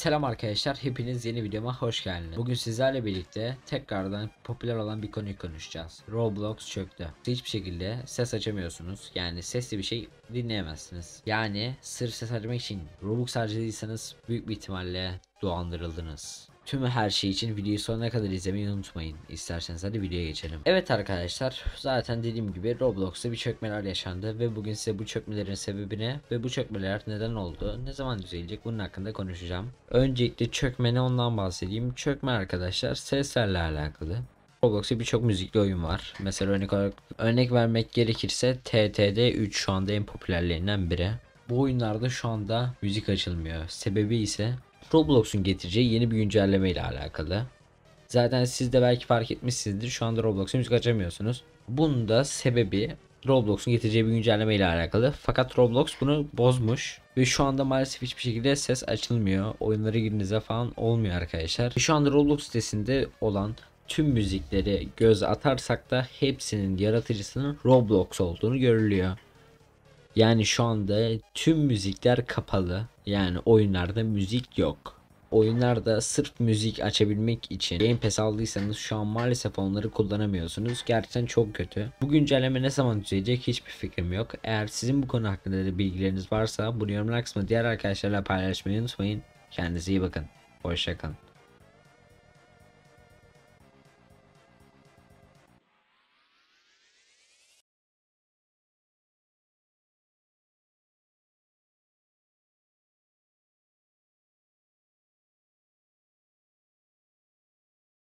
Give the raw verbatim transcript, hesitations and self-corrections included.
Selam arkadaşlar, hepiniz yeni videoma hoş geldiniz. Bugün sizlerle birlikte tekrardan popüler olan bir konuyu konuşacağız. Roblox çöktü. Hiçbir şekilde ses açamıyorsunuz. Yani sesli bir şey dinleyemezsiniz. Yani sırf ses açmak için Robux harcadıysanız büyük bir ihtimalle dolandırıldınız. Tüm her şey için videoyu sonuna kadar izlemeyi unutmayın. İsterseniz hadi videoya geçelim. Evet arkadaşlar, zaten dediğim gibi Roblox'ta bir çökmeler yaşandı ve bugün size bu çökmelerin sebebini ve bu çökmeler neden oldu, ne zaman düzelecek bunun hakkında konuşacağım. Öncelikle çökme ne, ondan bahsedeyim. Çökme arkadaşlar seslerle alakalı. Roblox'ta birçok müzikli oyun var. Mesela örnek olarak örnek vermek gerekirse T T D üç şu anda en popülerlerinden biri. Bu oyunlarda şu anda müzik açılmıyor. Sebebi ise Roblox'un getireceği yeni bir güncelleme ile alakalı. Zaten siz de belki fark etmişsinizdir. Şu anda Roblox'a müzik açamıyorsunuz. Bunun da sebebi Roblox'un getireceği bir güncelleme ile alakalı. Fakat Roblox bunu bozmuş. Ve şu anda maalesef hiçbir şekilde ses açılmıyor. Oyunlara girdiğinizde falan olmuyor arkadaşlar. Şu anda Roblox sitesinde olan tüm müzikleri göz atarsak da hepsinin yaratıcısının Roblox olduğunu görülüyor. Yani şu anda tüm müzikler kapalı. Yani oyunlarda müzik yok. Oyunlarda sırf müzik açabilmek için Game Pass aldıysanız şu an maalesef onları kullanamıyorsunuz. Gerçekten çok kötü. Bu güncelleme ne zaman düzelecek hiçbir fikrim yok. Eğer sizin bu konu hakkında da bilgileriniz varsa bunu yorumlar kısmında diğer arkadaşlarla paylaşmayı unutmayın. Kendinize iyi bakın. Hoşça kalın.